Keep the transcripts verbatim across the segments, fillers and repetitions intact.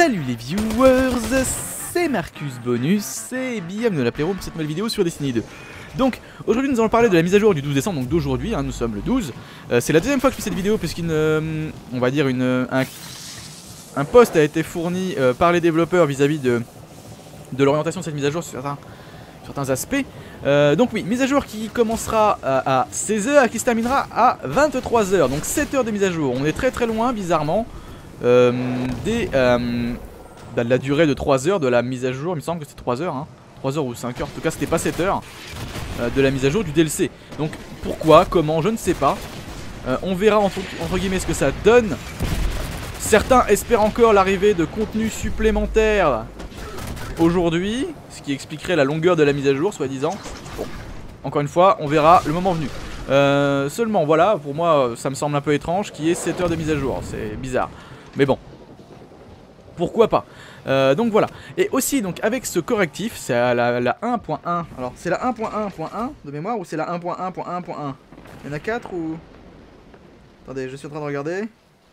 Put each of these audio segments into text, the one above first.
Salut les viewers, c'est Marcus Bonus et bienvenue dans la Playroom pour cette nouvelle vidéo sur Destiny deux. Donc aujourd'hui nous allons parler de la mise à jour du douze décembre, donc d'aujourd'hui, hein, nous sommes le douze. euh, C'est la deuxième fois que je fais cette vidéo puisqu'une, euh, on va dire une, un, un post a été fourni euh, par les développeurs vis-à-vis -vis de, de l'orientation de cette mise à jour sur certains, certains aspects. Euh, donc oui, mise à jour qui commencera à, à seize heures et qui se terminera à vingt-trois heures, donc sept heures de mise à jour. On est très très loin bizarrement euh, des, euh, bah, de la durée de trois heures de la mise à jour. Il me semble que c'était trois heures, hein. trois heures ou cinq heures, en tout cas c'était pas sept heures euh, de la mise à jour du D L C. Donc pourquoi, comment, je ne sais pas. euh, On verra entre, entre guillemets ce que ça donne. Certains espèrent encore l'arrivée de contenu supplémentaire aujourd'hui, ce qui expliquerait la longueur de la mise à jour, soi-disant. Bon, encore une fois, on verra le moment venu. Euh, seulement, voilà, pour moi, ça me semble un peu étrange qu'il y ait sept heures de mise à jour. C'est bizarre. Mais bon, pourquoi pas. euh, Donc voilà. Et aussi, donc avec ce correctif, c'est la, la un point un. Alors, c'est la un point un point un de mémoire ou c'est la un point un point un point un? Il y en a quatre ou... Attendez, je suis en train de regarder.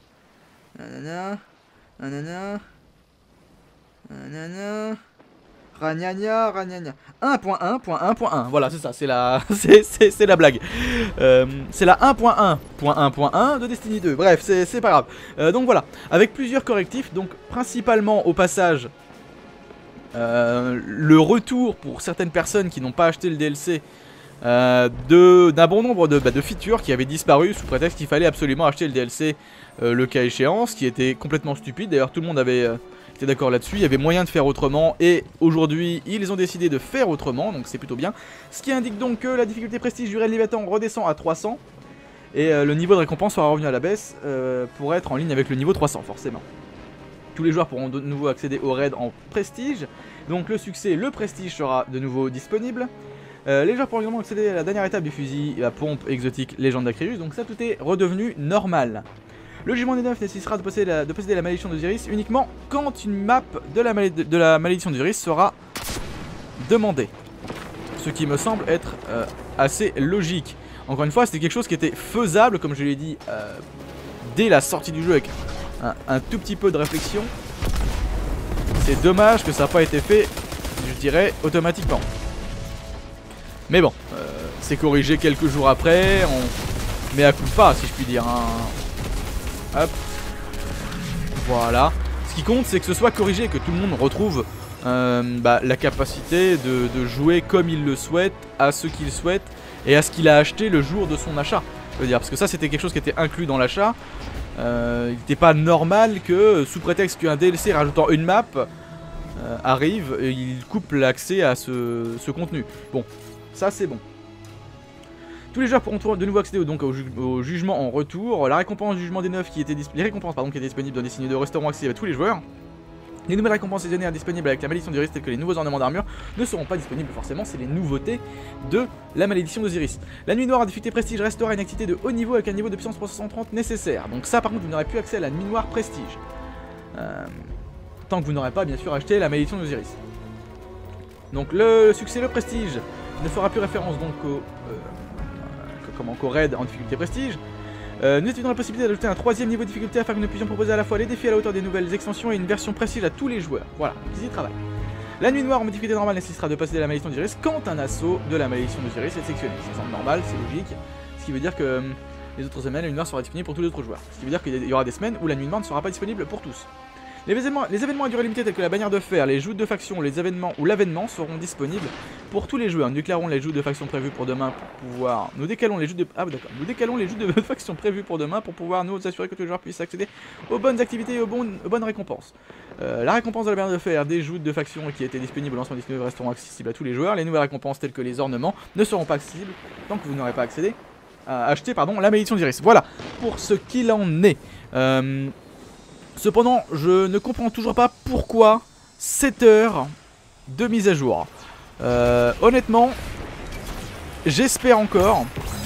Nanana. Nanana. Nanana. Ragnagna, ragnagna. un point un point un point un. Voilà, c'est ça, c'est la c'est la blague. Euh, c'est la un point un point un point un de Destiny deux. Bref, c'est pas grave. Euh, donc voilà, avec plusieurs correctifs, donc principalement au passage euh, le retour pour certaines personnes qui n'ont pas acheté le D L C euh, d'un bon nombre de, bah, de features qui avaient disparu sous prétexte qu'il fallait absolument acheter le D L C euh, le cas échéant, ce qui était complètement stupide. D'ailleurs tout le monde avait... Euh, d'accord là-dessus, il y avait moyen de faire autrement et aujourd'hui ils ont décidé de faire autrement, donc c'est plutôt bien. Ce qui indique donc que la difficulté prestige du raid Léviathan redescend à trois cents et euh, le niveau de récompense sera revenu à la baisse euh, pour être en ligne avec le niveau trois cents forcément. Tous les joueurs pourront de nouveau accéder au raid en prestige, donc le succès, le prestige sera de nouveau disponible. Euh, les joueurs pourront également accéder à la dernière étape du fusil à pompe exotique Légende d'Acreus, donc ça tout est redevenu normal. Le jugement des neuf nécessitera de posséder, la, de posséder la malédiction d'Osiris uniquement quand une map de la, malé de la malédiction d'Osiris sera demandée. Ce qui me semble être euh, assez logique. Encore une fois, c'était quelque chose qui était faisable, comme je l'ai dit, euh, dès la sortie du jeu avec un, un tout petit peu de réflexion. C'est dommage que ça n'a pas été fait, je dirais, automatiquement. Mais bon, euh, c'est corrigé quelques jours après, on met à coup pas, si je puis dire, hein. Hop. Voilà. Ce qui compte, c'est que ce soit corrigé, que tout le monde retrouve euh, bah, la capacité de, de jouer comme il le souhaite, à ce qu'il souhaite et à ce qu'il a acheté le jour de son achat. Je veux dire, parce que ça, c'était quelque chose qui était inclus dans l'achat. Euh, il n'était pas normal que, sous prétexte qu'un D L C rajoutant une map euh, arrive, et il coupe l'accès à ce, ce contenu. Bon, ça c'est bon. Tous les joueurs pourront de nouveau accéder donc au, ju au jugement en retour. La récompense du jugement des neuf qui était les récompenses pardon, qui étaient disponibles dans Destiny deux resteront accessibles à tous les joueurs. Les nouvelles récompenses saisonnières disponibles avec la malédiction d'Osiris telles que les nouveaux ornements d'armure ne seront pas disponibles forcément, c'est les nouveautés de la malédiction d'Osiris. La nuit noire à difficulté prestige restera une activité de haut niveau avec un niveau de puissance trois cent trente nécessaire. Donc ça par contre vous n'aurez plus accès à la nuit noire prestige. Euh, tant que vous n'aurez pas bien sûr acheté la malédiction d'Osiris. Donc le succès, le prestige ne fera plus référence donc au... Euh, Comment qu'au raid en difficulté prestige. Euh, nous étudions la possibilité d'ajouter un troisième niveau de difficulté afin que nous puissions proposer à la fois les défis à la hauteur des nouvelles extensions et une version prestige à tous les joueurs. Voilà, ils y travaillent. La nuit noire en difficulté normale nécessitera de posséder la malédiction d'Osiris quand un assaut de la malédiction d'Osiris est sectionné. Ça semble normal, c'est logique. Ce qui veut dire que euh, les autres semaines, la nuit noire sera disponible pour tous les autres joueurs. Ce qui veut dire qu'il y aura des semaines où la nuit noire ne sera pas disponible pour tous. Les événements, les événements à durée limitée tels que la bannière de fer, les joutes de faction, les événements ou l'avènement seront disponibles pour tous les joueurs. Nous déclarons les joutes de faction prévues pour demain pour pouvoir... Nous décalons les joutes de... Ah d'accord. Nous décalons les joutes de faction prévues pour demain pour pouvoir nous assurer que tous les joueurs puissent accéder aux bonnes activités et aux bonnes, aux bonnes récompenses. Euh, la récompense de la bannière de fer, des joutes de faction qui étaient disponibles au lancement de Destiny resteront accessibles à tous les joueurs. Les nouvelles récompenses telles que les ornements ne seront pas accessibles tant que vous n'aurez pas accédé à acheter pardon, la malédiction d'Osiris. Voilà pour ce qu'il en est. Euh... Cependant, je ne comprends toujours pas pourquoi sept heures de mise à jour. Euh, honnêtement, j'espère encore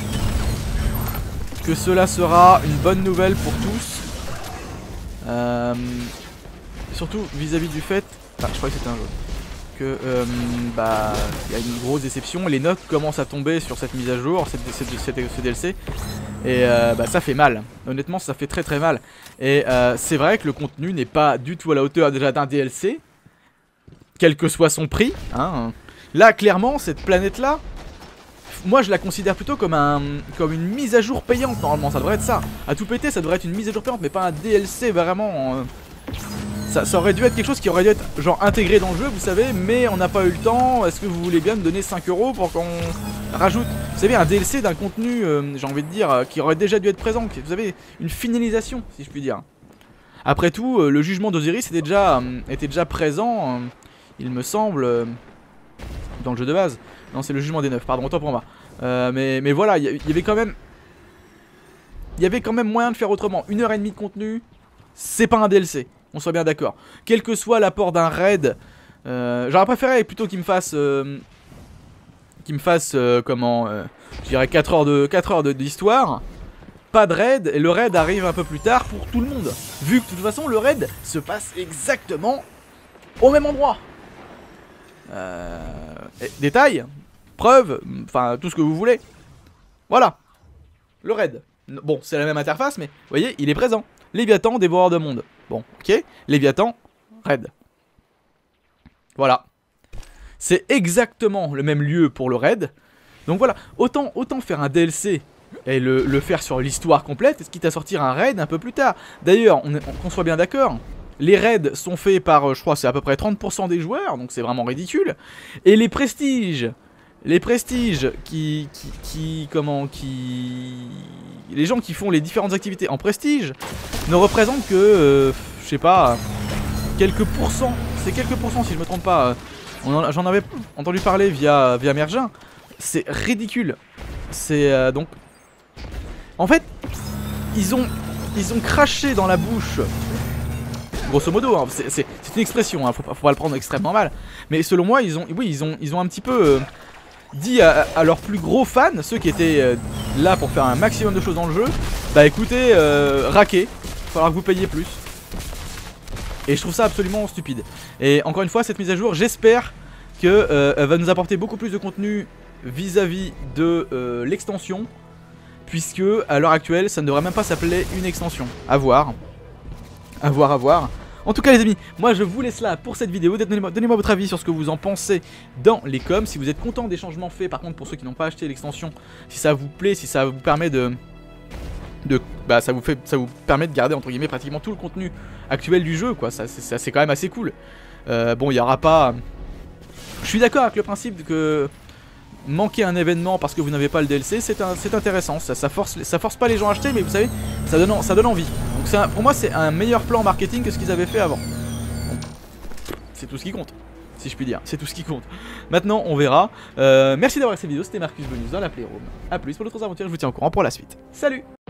que cela sera une bonne nouvelle pour tous. Euh, surtout vis-à-vis du fait... Ah, je crois que c'était un jeu. Que, euh, bah, il y a une grosse déception. Les notes commencent à tomber sur cette mise à jour, cette, cette, cette, ce D L C. Et euh, bah, ça fait mal, honnêtement ça fait très très mal. Et euh, c'est vrai que le contenu n'est pas du tout à la hauteur déjà d'un D L C, quel que soit son prix, hein. Là clairement cette planète là, moi je la considère plutôt comme, un, comme une mise à jour payante normalement, ça devrait être ça. À tout péter ça devrait être une mise à jour payante mais pas un D L C vraiment. euh, ça, ça aurait dû être quelque chose qui aurait dû être genre intégré dans le jeu vous savez, mais on n'a pas eu le temps. Est-ce que vous voulez bien me donner cinq euros pour qu'on rajoute, vous savez, un D L C d'un contenu, euh, j'ai envie de dire, euh, qui aurait déjà dû être présent, vous savez, une finalisation si je puis dire. Après tout, euh, le jugement d'Osiris était déjà, euh, était déjà présent, euh, il me semble, euh, dans le jeu de base. Non c'est le jugement des neuf, pardon, autant pour moi. Euh, mais, mais voilà, il y, y avait quand même, il y avait quand même moyen de faire autrement. Une heure et demie de contenu, c'est pas un D L C. On soit bien d'accord. Quel que soit l'apport d'un raid, euh, j'aurais préféré plutôt qu'il me fasse, euh, qu'il me fasse euh, comment, euh, je dirais quatre heures de quatre heures d'histoire, pas de raid et le raid arrive un peu plus tard pour tout le monde. Vu que de toute façon le raid se passe exactement au même endroit. Euh, détail, preuve, enfin tout ce que vous voulez. Voilà, le raid. Bon, c'est la même interface, mais vous voyez, il est présent. Léviathan, dévoreur de monde. Bon, ok. Léviathan, raid. Voilà. C'est exactement le même lieu pour le raid. Donc voilà, autant, autant faire un D L C et le, le faire sur l'histoire complète, quitte à sortir un raid un peu plus tard. D'ailleurs, on, on, qu'on soit bien d'accord, les raids sont faits par, je crois, c'est à peu près trente pour cent des joueurs, donc c'est vraiment ridicule. Et les prestiges, les prestiges qui, qui, qui, comment, qui... Les gens qui font les différentes activités en prestige ne représentent que, euh, je sais pas, quelques pourcents. C'est quelques pourcents si je me trompe pas. J'en avais entendu parler via, via Mergin. C'est ridicule. C'est euh, donc... En fait, ils ont, ils ont craché dans la bouche... Grosso modo, hein, c'est une expression, hein, faut, pas, faut pas le prendre extrêmement mal. Mais selon moi, ils ont, oui, ils ont, ils ont un petit peu... Euh, dit à, à leurs plus gros fans, ceux qui étaient euh, là pour faire un maximum de choses dans le jeu, bah écoutez, euh, raquez, il va falloir que vous payiez plus. Et je trouve ça absolument stupide. Et encore une fois, cette mise à jour, j'espère que euh, elle va nous apporter beaucoup plus de contenu vis-à-vis de euh, l'extension, puisque à l'heure actuelle, ça ne devrait même pas s'appeler une extension. À voir, à voir, à voir. En tout cas les amis, moi je vous laisse là pour cette vidéo. Donnez-moi donnez-moi votre avis sur ce que vous en pensez dans les coms. Si vous êtes content des changements faits, par contre pour ceux qui n'ont pas acheté l'extension, si ça vous plaît, si ça vous permet de... de bah ça vous, fait, ça vous permet de garder entre guillemets pratiquement tout le contenu actuel du jeu quoi. Ça c'est quand même assez cool. euh, Bon il n'y aura pas... Je suis d'accord avec le principe que manquer un événement parce que vous n'avez pas le D L C, c'est intéressant, ça, ça, force, ça force pas les gens à acheter, mais vous savez, ça donne, ça donne envie. Donc un, pour moi c'est un meilleur plan marketing que ce qu'ils avaient fait avant. C'est tout ce qui compte, si je puis dire, c'est tout ce qui compte. Maintenant on verra. euh, Merci d'avoir regardé cette vidéo, c'était Marcus Bonus dans la Playroom. A plus pour d'autres aventures, je vous tiens au courant pour la suite. Salut!